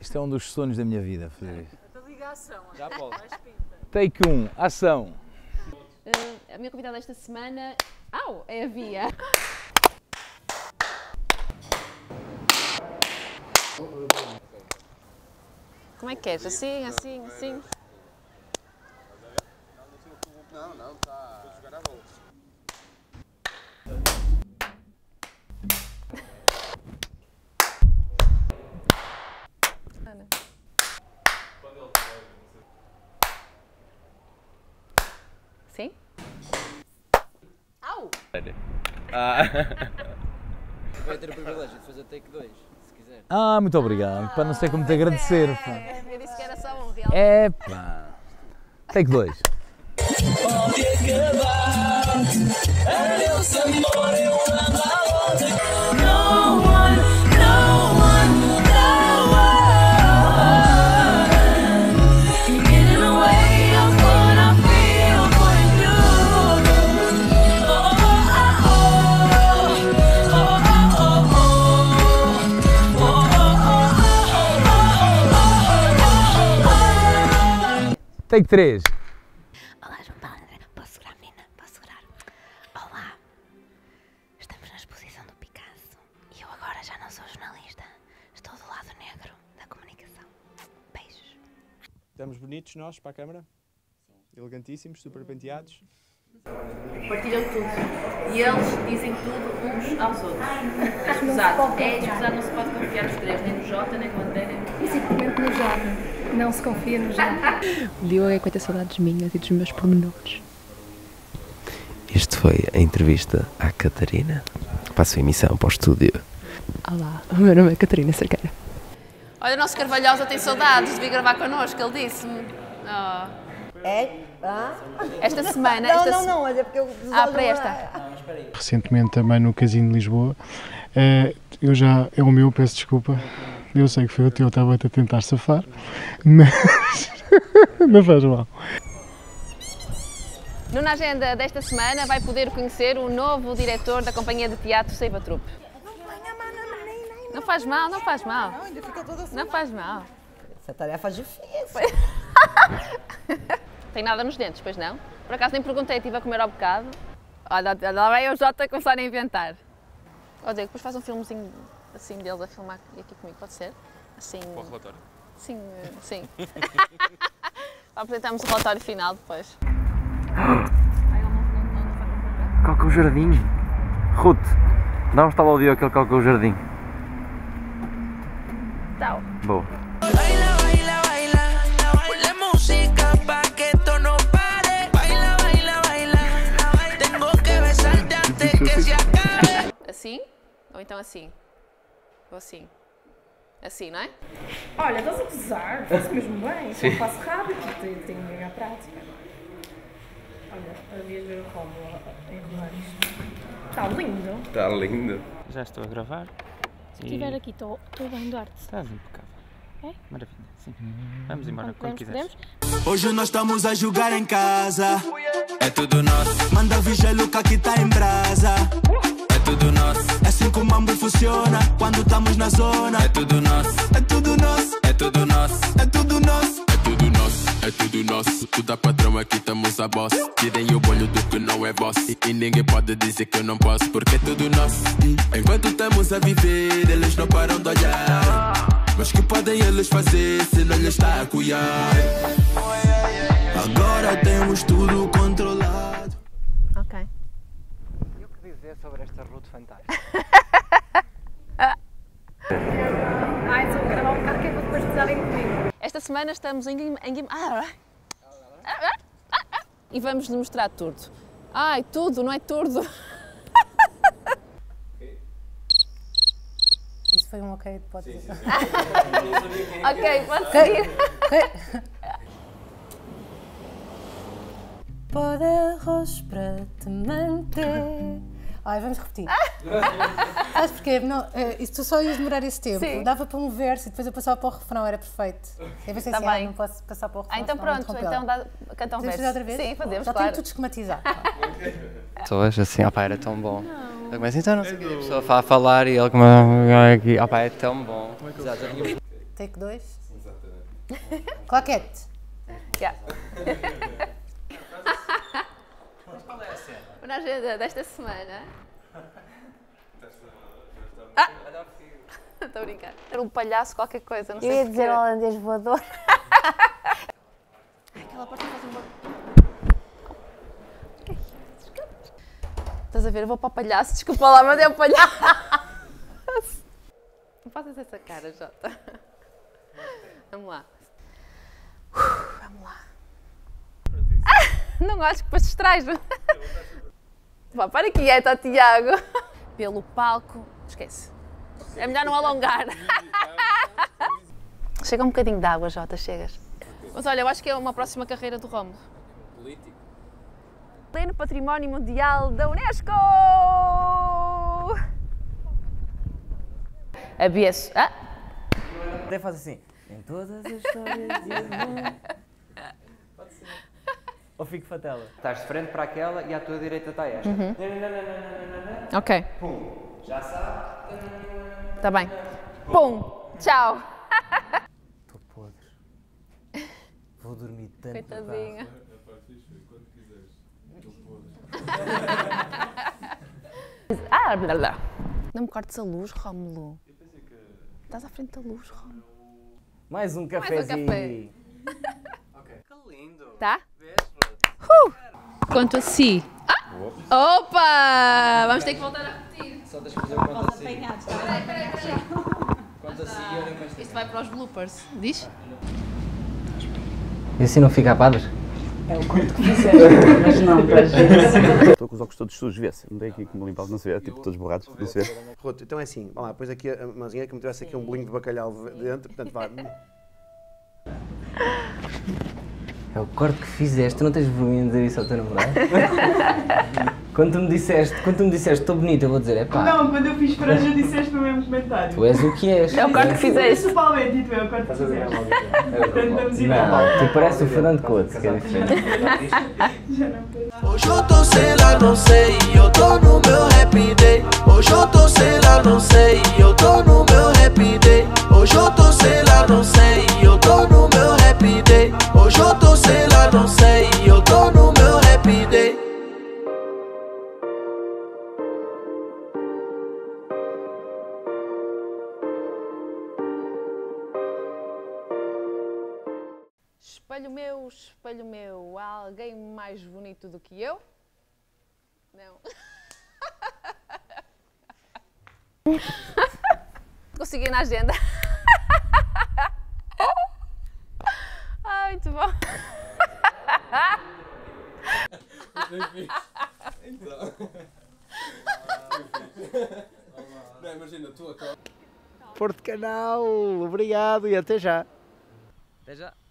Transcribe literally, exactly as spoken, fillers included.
Isto é um dos sonhos da minha vida, fazer isto. Então diga a ação. Já pode. Take um, ação. Uh, a minha convidada esta semana... Au! É a Via. Como é que queres? Assim, assim, assim? Não, não, está. Vou jogar a bola. Sim? Au! Ah. Vai ter o privilégio de fazer take dois, se quiser. Ah, muito obrigado. Para não sei como te agradecer. Pá. É, eu disse que era só um, realmente. É pá. Take dois. Take três. Olá, João Paulo André. Posso segurar, menina? Posso segurar? Olá. Estamos na exposição do Picasso e eu agora já não sou jornalista. Estou do lado negro da comunicação. Beijos. Estamos bonitos nós para a câmara? Sim. Elegantíssimos, super penteados. Partilham tudo. E eles dizem tudo uns aos outros. É escusado. É escusado, não se pode confiar nos três, nem no Jota, nem no André, nem no... Principalmente no Jota. Não se confia no Jota. O Diogo é que vai ter saudades minhas e dos meus pormenores. Este foi a entrevista à Catarina. Passo a emissão para o estúdio. Olá, o meu nome é Catarina Cerqueira. Olha, o nosso Carvalhosa tem saudades de vir gravar connosco, ele disse-me. Oh. É? Ah? Esta semana... Não, esta não, se... não, mas é porque eu... Ah, para esta. Recentemente também no Casino de Lisboa. Uh, eu já... É o meu, peço desculpa. Eu sei que foi o teu, estava-te a tentar safar. Mas... não faz mal. No Na Agenda desta semana vai poder conhecer o novo diretor da companhia de teatro Seiva Trupe. Não faz mal, não faz mal. Não, ainda fica toda assim. Não faz mal. Essa tarefa é difícil. Tem nada nos dentes, pois não? Por acaso nem perguntei, estive a comer ao bocado. Olha, lá vai o Jota começar a inventar. Ó Diego, depois faz um filmezinho assim deles a filmar aqui comigo, pode ser? Assim... Para o relatório? Sim, sim. Apresentamos o relatório final depois. Calca o jardim. Ruth, dá um estalo ao Diogo que ele calca o jardim. Tchau. Boa. Assim? Ou então assim? Ou assim? Assim, não é? Olha, estás a gozar, faço mesmo bem, só faço rápido, tenho, tenho mega prática. Olha, havias ver o Rómulo em rolar isto. Está lindo. Está lindo. Já estou a gravar. Se eu estiver aqui, estou bem, Duarte. Estás impecável. É? Maravilha, sim. Vamos embora, Então, quando podemos, quiseres. podemos? Hoje nós estamos a jogar em casa. É tudo nosso. Manda vir gelo que aqui tá em brasa. É tudo nosso. É assim que o mambo funciona quando estamos na zona. É tudo nosso. É tudo nosso. É tudo nosso. É tudo nosso. É tudo nosso. É tudo nosso. Tudo a patrão aqui estamos a boss. Tirem o bolho do que não é boss. E, e ninguém pode dizer que eu não posso, porque é tudo nosso. Enquanto estamos a viver, eles não param de olhar. Mas que podem eles fazer se não lhes está a cuidar? Agora temos tudo controlado. Ok. E o que dizer sobre esta Ruth fantástica? Ai, só vou gravar um bocado que é para depois precisarem comigo. Esta semana estamos em Guim... Em Guim... Ah, e vamos lhe mostrar tudo. Ai, tudo, não é tudo. Isso foi um ok, pode dizer. Ok, pode seguir. Pó de arroz para te manter. Ai, vamos repetir. Sabes porquê? Não, isso tu só ias demorar esse tempo. Sim. Dava para um verso e depois eu passava para o refrão, era perfeito. Eu pensei Tá assim, bem. ah, não posso passar para o refrão. Ah, então pronto, então dá, canta um Podemos verso. fazer outra vez? Sim, fazemos, Já claro. tenho tudo esquematizado. Pessoas assim, opá, era tão bom. Não. Eu começo, então não sei o que, a pessoa vai falar e ele começa aqui, opá, é tão bom. Take dois. Exatamente. Claquete. Yeah. Mas qual é a cena? Na agenda desta semana. Ah! Estou a brincar. Era um palhaço, qualquer coisa, não sei. Eu ia porquê. dizer holandês voador. Aquela porta faz um barulho. Estás a ver? Eu vou para o palhaço, desculpa lá, mas é o palhaço. Não faças essa cara, Jota. Vamos lá. Uf, vamos lá. Ah, não olhes que depois te distrais. Vá, para quieta, Tiago. Pelo palco. Esquece. É melhor não alongar. Chega um bocadinho de água, Jota, chegas. Mas olha, eu acho que é uma próxima carreira do Rómulo. Político. Pleno Património Mundial da Unesco! Abeço. Ah! Até faz assim. Em todas as histórias de amor. Pode ser. Ou fico fatela. Estás de frente para aquela e à tua direita está esta. Uhum. Ok. Pum. Já sabe. Tá bem. Pum! Tchau! Estou podre. Vou dormir tanto. Coitadinha. Ah, blá blá. Não me cortes a luz, Rómulo. Estás à frente da luz, Rómulo. Mais um Mais um cafezinho. café. Ok. Que lindo. Tá? Uh! Quanto a si. Ah! Opa! Vamos ter que voltar a repetir. Só deixa eu fazer o conta assim. Peraí, peraí, peraí. Conta assim e olha mais. Isto vai para os bloopers. Diz? E assim não fica a padres? É o quanto que fizeste, mas não para gente. Estou com os óculos todos sujos, vê-se. Não tem aqui como limpá-los, não se vê, tipo todos borrados, não se vê. Pronto, então é assim, vamos lá, depois aqui a mãozinha que me tivesse aqui um bolinho de bacalhau dentro, portanto vá. É o corte que fizeste, tu não tens vergonha de dizer isso ao teu namorado? Quando tu me disseste, quando tu me disseste estou bonito, eu vou dizer, é pá. Não, quando eu fiz franja disseste no mesmo comentário. Tu és o que és. É o corte que fizeste. Principalmente, e tu é o corte que fizeste. Portanto, estamos igual. Não, tu pareces o Fernando Couto, que é diferente. Hoje eu tô sei lá, não sei, eu tô no meu happy day. Hoje eu tô sei lá, não sei, eu tô no meu happy day. Hoje eu tô sei lá, não sei, eu tô no meu happy day. Hoje eu tô sei lá, não sei, eu tô no meu happy day. Espelho meu, espelho meu, há alguém mais bonito do que eu? Não. Consegui na agenda. Ah, muito bom. Então. Não, imagina, tu acabas. Porto Canal, obrigado e até já. Até já.